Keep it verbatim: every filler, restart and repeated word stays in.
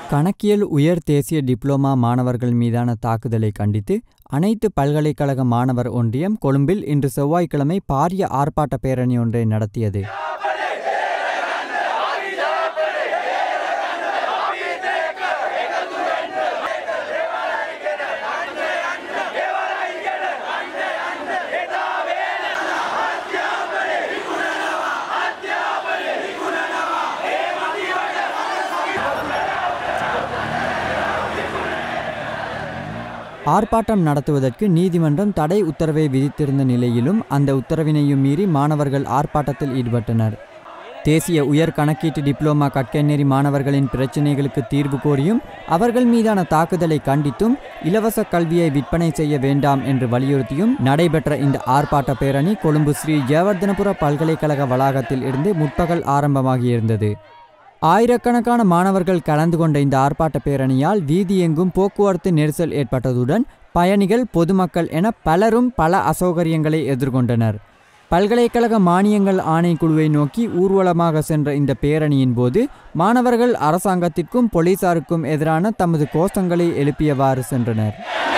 கணக்கியல் உயர் தேசிய டிப்ளோமா மாணவர்கள் மீதான தாக்குதலை கண்டித்து அனைத்து பல்கலைக்கழக மாணவர் ஒன்றியம் கொழும்பில் இன்று செவ்வாய்க்கிழமை பாரிய ஆர்ப்பாட்ட பேரணி ஒன்றை நடத்தியது. ஆர்ப்பாட்டம் நடத்துவதற்கு நீதிமன்றம் தடை உத்தரவை விதித்திருந்த நிலையிலும் அந்த உத்தரவினையும் மீறி மாணவர்கள் ஆர்ப்பாட்டத்தில் ஈடுபட்டனர். தேசிய உயர் கணக்கீட்டு டிப்ளோமா கற்கைநெறி மாணவர்களின் பிரச்சினைகளுக்கு தீர்வு கோரியும் அவர்கள் மீதான தாக்குதலை கண்டித்தும் இலவச கல்வியை விற்பனை செய்ய வேண்டாம் என்று வலியுறுத்தியும் நடைபெற்ற இந்த ஆர்ப்பாட்ட பேரணி கொழும்பு ஸ்ரீ ஜெயவர்தனபுர பல்கலைக்கழக வளாகத்தில் இருந்து முற்பகல் ஆரம்பமாகியிருந்தது. ஆயிரக்கணக்கான மாணவர்கள் கலந்து கொண்ட இந்த ஆர்ப்பாட்ட பேரணியால் வீதி எங்கும் போக்குவரத்து நெரிசல் ஏற்பட்டதுடன் பயணிகள், பொதுமக்கள் என பலரும் பல அசௌகரியங்களை எதிர்கொண்டனர். பல்கலைக்கழக மானியங்கள் ஆணைக்குழுவை நோக்கி ஊர்வலமாக சென்ற இந்த பேரணியின் போது மாணவர்கள் அரசாங்கத்திற்கும் போலீசாருக்கும் எதிரான தமது கோஷங்களை எழுப்பியவாறு சென்றனர்.